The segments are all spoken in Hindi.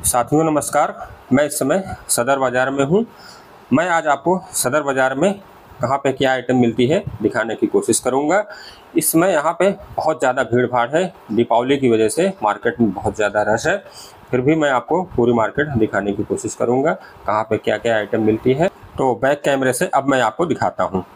साथियों नमस्कार। मैं इस समय सदर बाज़ार में हूँ। मैं आज आपको सदर बाज़ार में कहाँ पे क्या आइटम मिलती है दिखाने की कोशिश करूँगा। इस समय यहाँ पे बहुत ज़्यादा भीड़ भाड़ है। दीपावली की वजह से मार्केट में बहुत ज़्यादा रश है। फिर भी मैं आपको पूरी मार्केट दिखाने की कोशिश करूँगा कहाँ पे क्या क्या आइटम मिलती है। तो बैक कैमरे से अब मैं आपको दिखाता हूँ।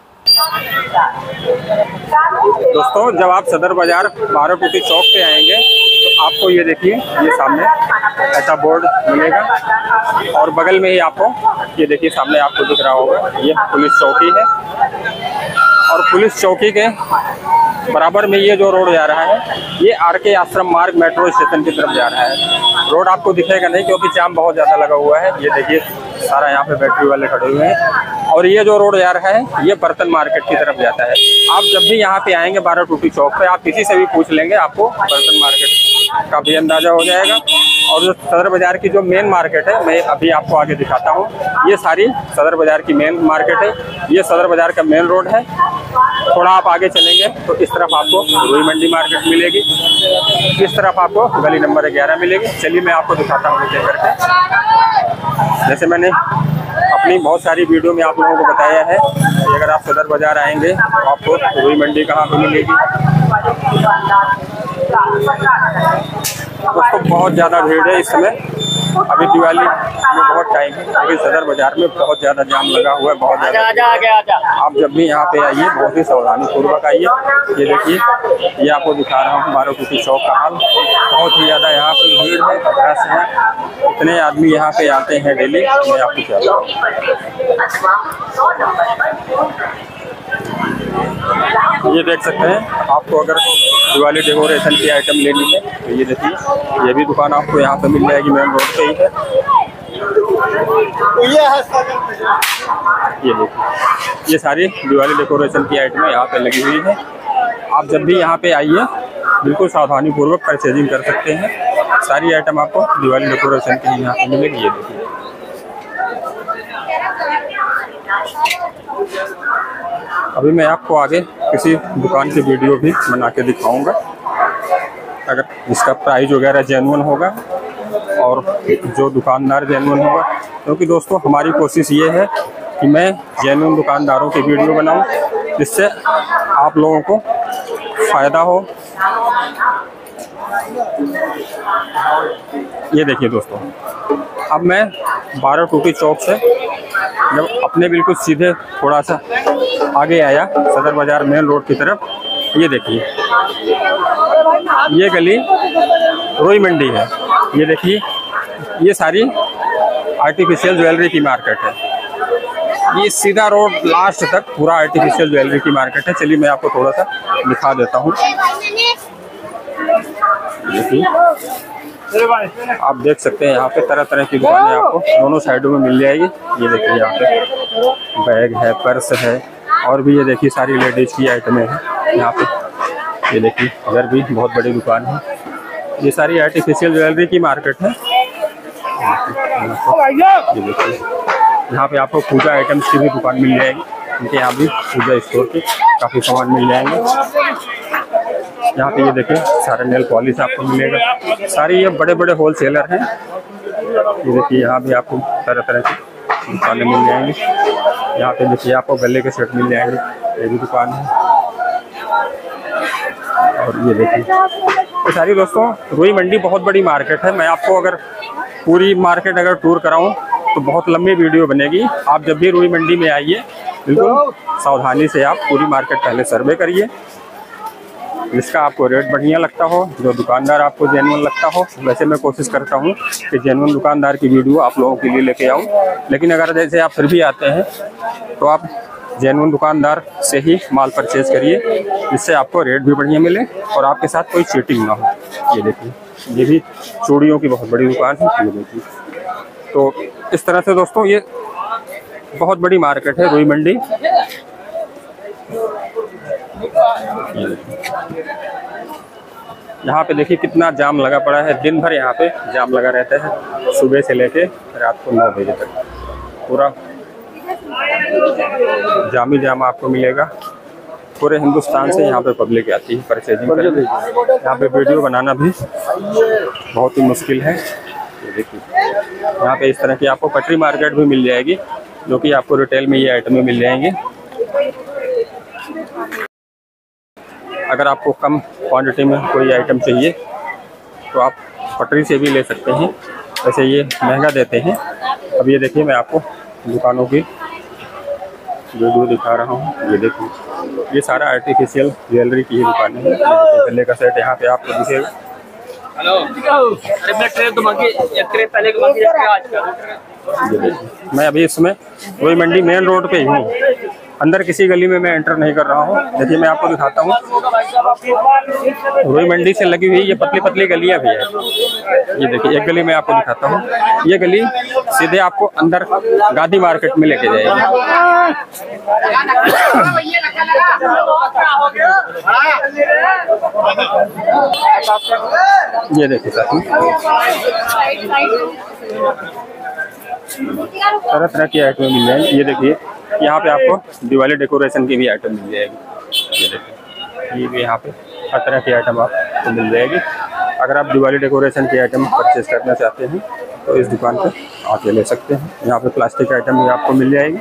दोस्तों, जब आप सदर बाज़ार 12 टूटी चौक पे आएंगे तो आपको ये देखिए, ये सामने ऐसा बोर्ड मिलेगा और बगल में ही आपको ये देखिए सामने आपको दिख रहा होगा, ये पुलिस चौकी है। और पुलिस चौकी के बराबर में ये जो रोड जा रहा है ये आरके आश्रम मार्ग मेट्रो स्टेशन की तरफ जा रहा है। रोड आपको दिखेगा नहीं क्योंकि जाम बहुत ज़्यादा लगा हुआ है। ये देखिए सारा यहाँ पे बैटरी वाले खड़े हुए हैं। और ये जो रोड जा रहा है ये बर्तन मार्केट की तरफ जाता है। आप जब भी यहाँ पे आएंगे 12 टूटी चौक पे, आप किसी से भी पूछ लेंगे, आपको बर्तन मार्केट का भी अंदाजा हो जाएगा। और जो सदर बाज़ार की जो मेन मार्केट है मैं अभी आपको आगे दिखाता हूँ। ये सारी सदर बाज़ार की मेन मार्केट है। ये सदर बाज़ार का मेन रोड है। थोड़ा आप आगे चलेंगे तो इस तरफ आपको रुई मंडी मार्केट मिलेगी, इस तरफ आपको गली नंबर 11 मिलेगी। चलिए मैं आपको दिखाता हूँ नीचे करके। जैसे मैंने अपनी बहुत सारी वीडियो में आप लोगों को बताया है कि अगर आप सदर बाज़ार आएंगे तो आपको रुई मंडी कहाँ पे मिलेगी। दोस्तों, बहुत ज़्यादा भीड़ है इस समय। अभी दिवाली में बहुत टाइम है, अभी सदर बाज़ार में बहुत ज़्यादा जाम लगा हुआ है, बहुत ज़्यादा। आप जब भी यहाँ पे आइए बहुत ही सावधानी पूर्वक आइए। ये देखिए, ये आपको दिखा रहा हूँ 12 टूटी चौक का हाल। बहुत ही ज़्यादा यहाँ पे भीड़ है, रश है। इतने आदमी यहाँ पे आते हैं डेली। मैं आपको क्या बताऊँ। ये देख सकते हैं, आपको अगर दिवाली डेकोरेशन की आइटम लेनी है तो ये देखिए, ये भी दुकान आपको यहाँ पे मिल जाएगी, मेन रोड पे ही है। ये देखिए, ये सारी दिवाली डेकोरेशन की आइटम यहाँ पे लगी हुई है। आप जब भी यहाँ पे आइए बिल्कुल सावधानी पूर्वक परचेजिंग कर सकते हैं। सारी आइटम आपको दिवाली डेकोरेशन की यहाँ पे मिलेगी। ये देखिए, अभी मैं आपको आगे किसी दुकान की वीडियो भी बना के दिखाऊंगा, अगर इसका प्राइस वगैरह जेन्युइन होगा और जो दुकानदार जेन्युइन होगा। क्योंकि दोस्तों, हमारी कोशिश ये है कि मैं जेन्युइन दुकानदारों की वीडियो बनाऊं जिससे आप लोगों को फ़ायदा हो। ये देखिए दोस्तों, अब मैं 12 टूटी चौक से जब अपने बिल्कुल सीधे थोड़ा सा आगे आया सदर बाज़ार मेन रोड की तरफ, ये देखिए ये गली रुई मंडी है। ये देखिए, ये सारी आर्टिफिशियल ज्वेलरी की मार्केट है। ये सीधा रोड लास्ट तक पूरा आर्टिफिशियल ज्वेलरी की मार्केट है। चलिए मैं आपको थोड़ा सा दिखा देता हूँ। देखिए, आप देख सकते हैं यहाँ पे तरह तरह की दुकानें आपको दोनों साइडों में मिल जाएगी। ये देखिए, यहाँ पे बैग है, पर्स है और भी ये देखिए सारी लेडीज़ की आइटमें हैं यहाँ पे। ये देखिए, इधर भी बहुत बड़ी दुकान है। ये सारी आर्टिफिशियल ज्वेलरी की मार्केट है। ये देखिए, यहाँ पे आपको पूजा आइटम्स की भी दुकान मिल जाएगी। इनके यहाँ भी पूजा स्टोर के काफ़ी सामान मिल जाएंगे। यहाँ पे ये देखिए सारे नेल पॉलिश आपको मिलेगा। सारे ये बड़े बड़े होल सेलर हैं। ये देखिए, यहाँ भी आपको तरह तरह की दुकानें मिल जाएंगी। यहाँ पे देखिए आपको गले के सेट मिल जाएंगे, ये भी दुकान है। और ये देखिए, तो सारी दोस्तों रुई मंडी बहुत बड़ी मार्केट है। मैं आपको अगर पूरी मार्केट अगर टूर कराऊँ तो बहुत लंबी वीडियो बनेगी। आप जब भी रुई मंडी में आइए बिल्कुल सावधानी से आप पूरी मार्केट पहले सर्वे करिए, जिसका आपको रेट बढ़िया लगता हो, जो दुकानदार आपको जेन्युइन लगता हो। वैसे मैं कोशिश करता हूँ कि जेन्युइन दुकानदार की वीडियो आप लोगों के लिए लेके आऊँ। लेकिन अगर जैसे आप फिर भी आते हैं तो आप जेन्युइन दुकानदार से ही माल परचेज़ करिए, जिससे आपको रेट भी बढ़िया मिले और आपके साथ कोई चीटिंग ना हो। ये देखिए, ये भी चूड़ियों की बहुत बड़ी दुकान है। ये देखिए, तो इस तरह से दोस्तों ये बहुत बड़ी मार्केट है रुई मंडी। यहाँ पे देखिए कितना जाम लगा पड़ा है। दिन भर यहाँ पे जाम लगा रहता है, सुबह से लेके रात को 9 बजे तक पूरा जाम ही जाम आपको मिलेगा। पूरे हिंदुस्तान से यहाँ पे पब्लिक आती है परचेजिंग करने। यहाँ पे वीडियो बनाना भी बहुत ही मुश्किल है। ये देखिए, यहाँ पे इस तरह की आपको पटरी मार्केट भी मिल जाएगी, जो कि आपको रिटेल में ये आइटमें मिल जाएंगी। अगर आपको कम क्वांटिटी में कोई आइटम चाहिए तो आप पटरी से भी ले सकते हैं, वैसे ये महंगा देते हैं। अब ये देखिए मैं आपको दुकानों की वीडियो दिखा रहा हूँ। ये देखिए ये सारा आर्टिफिशियल ज्वेलरी की ही दुकानें हैं। गले का सेट यहाँ पे आपको दिखेगा। मैं अभी इसमें वही मंडी मेन रोड पे ही हूँ, अंदर किसी गली में मैं एंटर नहीं कर रहा हूँ। देखिए मैं आपको दिखाता हूँ, रोई मंडी से लगी हुई ये पतली पतली गलियाँ भी है। ये देखिए एक गली मैं आपको दिखाता हूँ, ये गली सीधे आपको अंदर गांधी मार्केट में लेके जाएगी। ये देखिए साथी तरह तरह की आइटम मिल जाएंगी। ये देखिए यहाँ पे आपको दिवाली डेकोरेशन की भी आइटम मिल जाएगी। ये देखिए ये भी यहाँ पे हर तरह की आइटम आपको मिल जाएगी। अगर आप दिवाली डेकोरेशन की आइटम परचेज करना चाहते हैं तो इस दुकान पे आके ले सकते हैं। यहाँ पे प्लास्टिक आइटम भी आपको मिल जाएगी।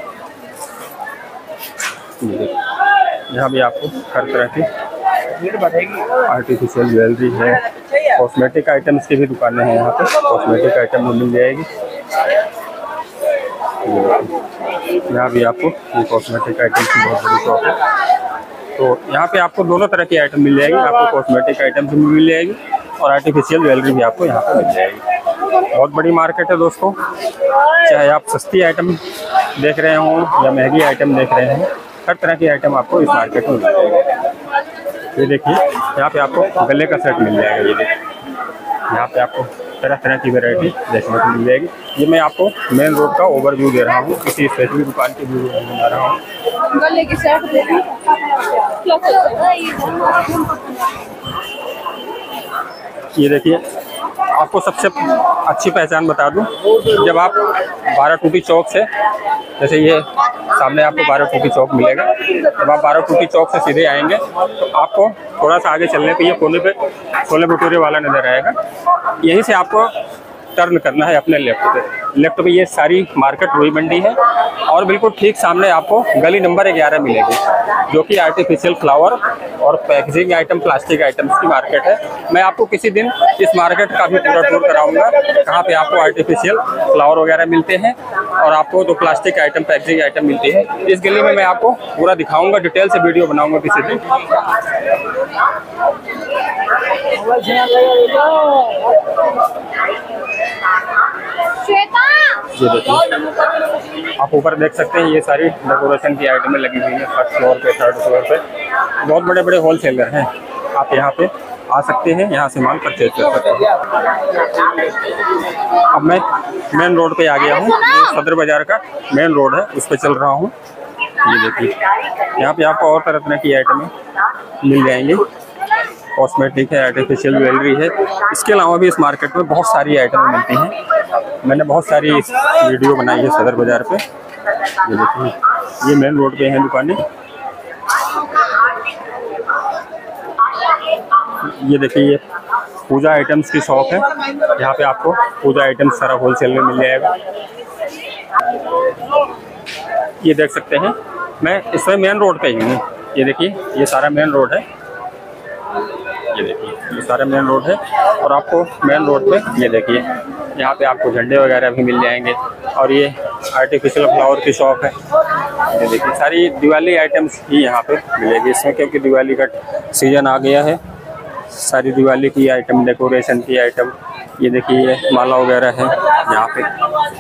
यहाँ भी आपको हर तरह की आर्टिफिशियल ज्वेलरी है, कॉस्मेटिक आइटम्स की भी दुकानें हैं। यहाँ पे कॉस्मेटिक आइटम मिल जाएगी। यहाँ भी आपको ये कॉस्मेटिक आइटम की बहुत बड़ी शॉप है, तो यहाँ पे आपको दोनों तरह की आइटम मिल जाएगी। आपको कॉस्मेटिक आइटम भी मिल जाएगी और आर्टिफिशियल ज्वेलरी भी आपको यहाँ पे मिल जाएगी। बहुत बड़ी मार्केट है दोस्तों, चाहे आप सस्ती आइटम देख रहे हों या महंगी आइटम देख रहे हैं, हर तरह की आइटम आपको इस मार्केट में मिल जाएगी। ये देखिए यहाँ पे आपको गले का सेट मिल जाएगा। ये देखिए यहाँ पे आपको तरह तरह की वैरायटी देखने को मिल जाएगी। ये मैं आपको मेन रोड का ओवरव्यू दे रहा हूँ, किसी स्पेशल दुकान की वीडियो नहीं बना रहा हूँ। ये देखिए आपको सबसे अच्छी पहचान बता दूं, जब आप 12 टूटी चौक से, जैसे ये सामने आपको 12 टूटी चौक मिलेगा, जब आप 12 टूटी चौक से सीधे आएंगे तो आपको थोड़ा सा आगे चलने पे ये कोने पे छोले भटूरे वाला नज़र आएगा। यहीं से आपको टर्न करना है अपने लेफ्ट पे। लेफ्ट पे ये सारी मार्केट रोई मंडी है और बिल्कुल ठीक सामने आपको गली नंबर 11 मिलेगी, जो कि आर्टिफिशियल फ्लावर और पैकेजिंग आइटम, प्लास्टिक आइटम्स की मार्केट है। मैं आपको किसी दिन इस मार्केट का भी पूरा टूर कराऊंगा, कहाँ पे आपको आर्टिफिशियल फ्लावर वगैरह मिलते हैं और आपको तो प्लास्टिक आइटम, पैकेजिंग आइटम मिलती है। इस गली में मैं आपको पूरा दिखाऊंगा, डिटेल से वीडियो बनाऊंगा किसी दिन। ये देखिए आप ऊपर देख सकते हैं, ये सारी डेकोरेशन की आइटमें लगी हुई है फर्स्ट फ्लोर पे, थर्ड फ्लोर पे। बहुत बड़े बड़े होलसेलर हैं, आप यहाँ पे आ सकते हैं, यहाँ से माल परचेज कर सकते हैं। अब मैं मेन रोड पे आ गया हूँ, सदर बाजार का मेन रोड है, उस पर चल रहा हूँ। ये देखिए यहाँ पे आपको और तरह तरह की आइटमें मिल जाएंगी, कॉस्मेटिक है, आर्टिफिशियल ज्वेलरी है। इसके अलावा भी इस मार्केट में बहुत सारी आइटमें मिलती हैं। मैंने बहुत सारी वीडियो बनाई है सदर बाज़ार पे। ये देखिए ये मेन रोड पे हैं दुकानें। ये देखिए ये पूजा आइटम्स की शॉप है, यहाँ पे आपको पूजा आइटम्स सारा होलसेल में मिल जाएगा। ये देख सकते हैं, मैं इसमें मेन रोड पे ही हूँ। ये देखिए ये सारा मेन रोड है। ये देखिए ये सारा मेन रोड है और आपको मेन रोड पे ये देखिए यहाँ पे आपको झंडे वगैरह भी मिल जाएंगे और ये आर्टिफिशियल फ्लावर की शॉप है। ये देखिए सारी दिवाली आइटम्स ही यहाँ पे मिलेगी इसमें, क्योंकि दिवाली का सीजन आ गया है। सारी दिवाली की आइटम, डेकोरेशन की आइटम, ये देखिए ये माला वगैरह है यहाँ पे।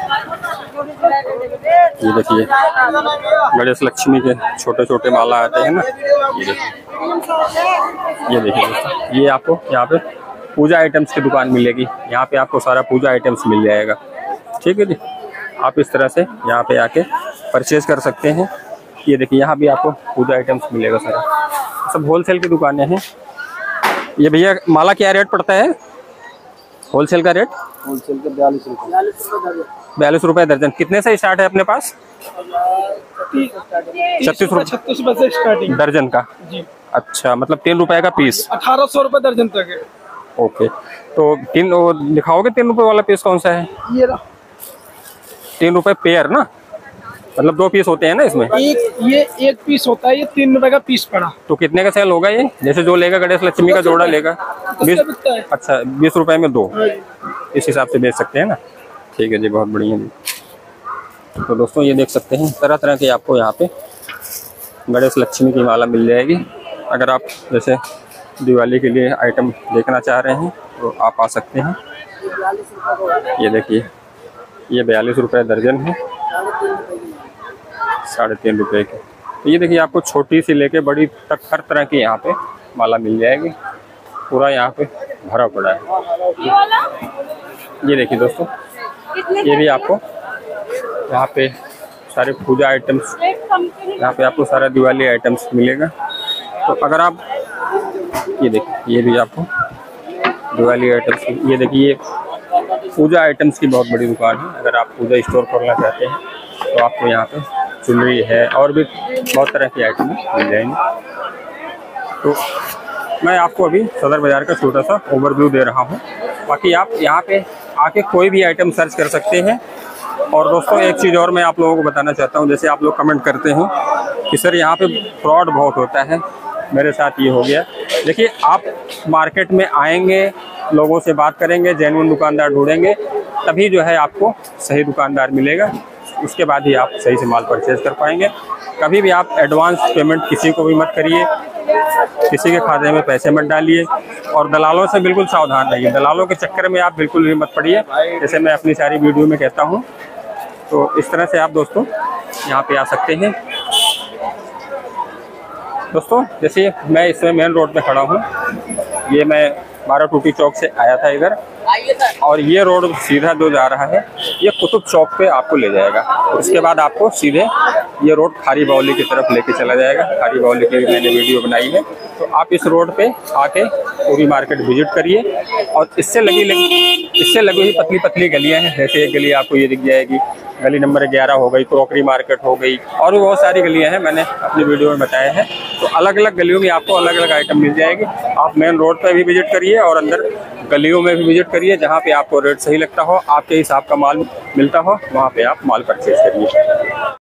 ये देखिए गणेश लक्ष्मी के छोटे छोटे माला आते हैं ना, ये देखिए ये आपको यहाँ पे पूजा आइटम्स की दुकान मिलेगी। यहाँ पे आपको सारा पूजा आइटम्स मिल जाएगा। ठीक है जी, आप इस तरह से यहाँ पे आके परचेज कर सकते हैं। ये देखिए यहाँ भी आपको पूजा आइटम्स मिलेगा सारा, सब होलसेल की दुकानें हैं। ये भैया माला क्या रेट पड़ता है होलसेल का रेट? होलसेल का 42 रुपये। 42 रुपये दर्जन। कितने से स्टार्ट है अपने पास? 36 रुपये 36 रुपये से स्टार्टिंग दर्जन का जी। अच्छा, मतलब 3 रुपये का पीस। 1800 रुपये दर्जन तक है। ओके, तो 3 दिखाओगे 3 रुपये वाला पीस कौन सा है? ये रहा। 3 रुपए पेयर ना, मतलब 2 पीस होते हैं ना इसमें? ये 1 पीस होता है, ये 3 रुपए का पीस पड़ा। तो कितने का सेल होगा ये? जैसे जो लेगा गणेश लक्ष्मी का जोड़ा लेगा 20, अच्छा 20 रुपए में 2, इस हिसाब से बेच सकते हैं ना। ठीक है जी, बहुत बढ़िया जी। तो दोस्तों ये देख सकते हैं तरह तरह के आपको यहाँ पे गणेश लक्ष्मी की माला मिल जाएगी। अगर आप जैसे दिवाली के लिए आइटम देखना चाह रहे हैं तो आप आ सकते हैं। ये देखिए, ये 42 रुपये दर्जन है, 3.5 रुपये के। तो ये देखिए आपको छोटी सी लेके बड़ी तक हर तरह की यहाँ पे माला मिल जाएगी। पूरा यहाँ पे भरा पड़ा है। ये देखिए दोस्तों, ये भी आपको यहाँ पे सारे पूजा आइटम्स, यहाँ पे आपको सारा दिवाली आइटम्स मिलेगा। तो अगर आप ये देखिए, ये भी आपको दिवाली आइटम्स, ये देखिए ये पूजा आइटम्स की बहुत बड़ी दुकान है। अगर आप पूजा स्टोर खोलना चाहते हैं तो आपको यहाँ पे चुनरी है और भी बहुत तरह की आइटम मिल जाएंगी। तो मैं आपको अभी सदर बाज़ार का छोटा सा ओवरव्यू दे रहा हूँ। बाकी आप यहाँ पे आके कोई भी आइटम सर्च कर सकते हैं। और दोस्तों एक चीज़ और मैं आप लोगों को बताना चाहता हूँ, जैसे आप लोग कमेंट करते हैं कि सर यहाँ पे फ्रॉड बहुत होता है, मेरे साथ ये हो गया। देखिए, आप मार्केट में आएंगे, लोगों से बात करेंगे, जेन्युइन दुकानदार ढूंढेंगे, तभी जो है आपको सही दुकानदार मिलेगा। उसके बाद ही आप सही से माल परचेज कर पाएंगे। कभी भी आप एडवांस पेमेंट किसी को भी मत करिए, किसी के खाते में पैसे मत डालिए, और दलालों से बिल्कुल सावधान रहिए। दलालों के चक्कर में आप बिल्कुल भी मत पड़िए, जैसे मैं अपनी सारी वीडियो में कहता हूँ। तो इस तरह से आप दोस्तों यहाँ पे आ सकते हैं। दोस्तों जैसे मैं इस समय मेन रोड पे खड़ा हूँ, ये मैं 12 टूटी चौक से आया था इधर, और ये रोड सीधा जो जा रहा है ये कुतुब चौक पे आपको ले जाएगा। उसके बाद आपको सीधे ये रोड खारी बावली की तरफ लेके चला जाएगा। खारी बावली की मैंने वीडियो बनाई है, तो आप इस रोड पे आके पूरी मार्केट विजिट करिए। और इससे लगी हुई पतली पतली गलियां हैं, जैसे एक गली आपको ये दिख जाएगी, गली नंबर 11 हो गई, क्रॉकरी मार्केट हो गई, और भी बहुत सारी गलियां हैं, मैंने अपनी वीडियो में बताया है। तो अलग अलग गलियों में आपको अलग अलग आइटम मिल जाएगी। आप मेन रोड पर भी विजिट करिए और अंदर गलियों में भी विजिट करिए, जहाँ पे आपको रेट सही लगता हो, आपके हिसाब का माल मिलता हो, वहाँ पे आप माल परचेज करिए।